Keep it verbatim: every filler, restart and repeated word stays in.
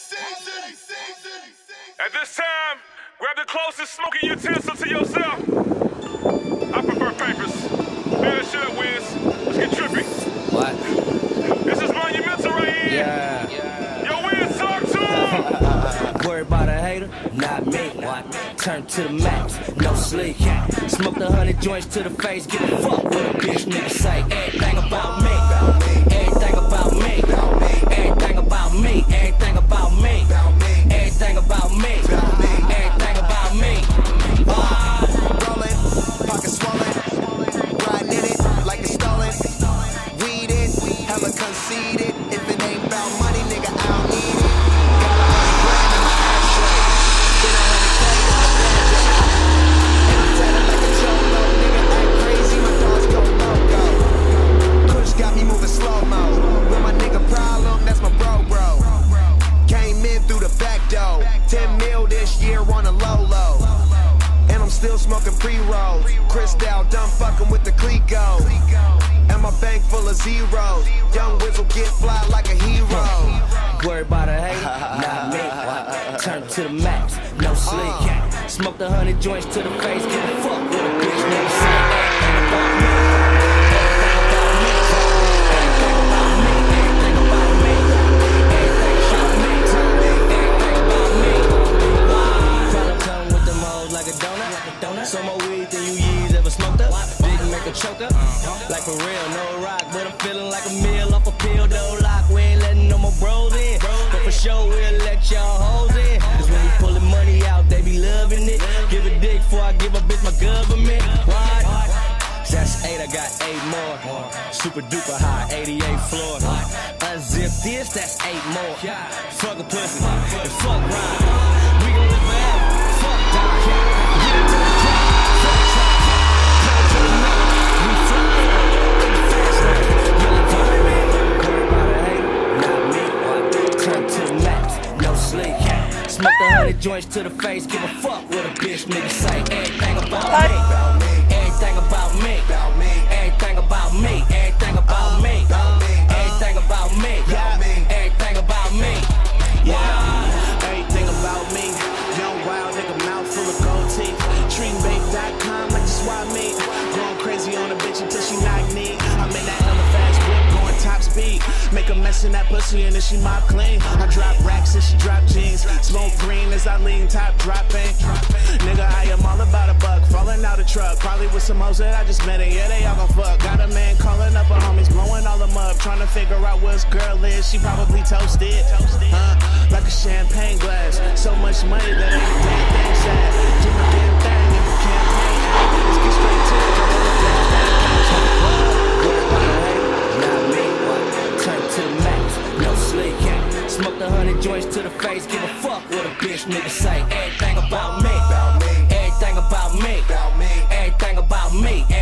At this time, grab the closest smoking utensil to yourself. I prefer papers. Man, that shit up, Wiz. Let's get trippy. What? This is monumental right here. Yeah. yeah. Yo, Wiz, talk to him. Worry about a hater? Not me. What? Turn to the max, no sleep. Smoke the hundred joints to the face. Give a fuck what a bitch nigga say. Everything about me. Everything about me. Everything about me. Everything about me. Everything about me. Everything about me. Rolling, pocket swollen, riding in it like it's stolen. Weed it, hella conceited. If it ain't about money, nigga, I don't need it. Got a hundred grand in my ashtray. Spend a hundred K on a bad day. And I'm tatted like a cholo, nigga, act crazy. My dogs go loco. Kush got me moving slow-mo. With my nigga problem, that's my bro, bro. Came in through the back door. ten mil this year on a low-low. And I'm still smoking pre-rolls. Cristal done fucking with the Clico. And my bank full of zeros. Young Wiz will get fly like a hero. Worry about a hater? Not me. What? Turn to the max, no sleep. Smoke the hundred joints to the face. Give a fuck what a bitch nigga say. Everything about me. Everything about me. Everything about me. Everything about me. Everything about me. Tryna come with them hoes like a donut. So more weed than you years ever smoked up. Didn't make a choker. Like for real, no rock, but I'm feeling like a meal off a pill. No lock, we ain't letting no more bros in. But for sure, we'll let y'all hoes in. Cause when we pullin' money out, they be loving it. Give a dick before I give a bitch my government. What? That's eight, I got eight more. Super duper high, eighty-eighth floor. Unzip this, that's eight more. Fuck a pussy, and fuck rhyme. We gon' live forever, fuck die. Get into the top, fuck try. Come to the mountain, we fly. In the fast lane, yellow diamond. Worry about a hater, not me. Turn to the max, no sleep. Smoke the hundred joints to the face. Give a fuck what a bitch nigga say. Everything about me. Everything about me. Everything about me. Everything about me. Everything about me. Everything about me. Yeah, everything about me. Young wild nigga, mouth full of gold teeth. Treating babe dot com like the swap meet. Going crazy on a bitch until she knock me. I'm in that hella fast whip, going top speed. Make a mess in that pussy and then she mop clean. I drop racks and she drop jeans. Smoke green as I lean, top dropping. Nigga, I am all about a buck. Falling out a truck, probably with some hoes that I just met it. Yeah, they all gon' fuck. Got a man calling up her homies, blowing all them up. Trying to figure out where his girl is. She probably toasted, huh? Like a champagne glass. So much money that ain't a damn thing sad. Do my damn thing in the campaign. Let's get straight to it. Not me. Turn to the max, no sleep. Smoke the hundred joints to the face. Give a fuck what a bitch nigga say. Everything about me. Everything about me. Everything about me.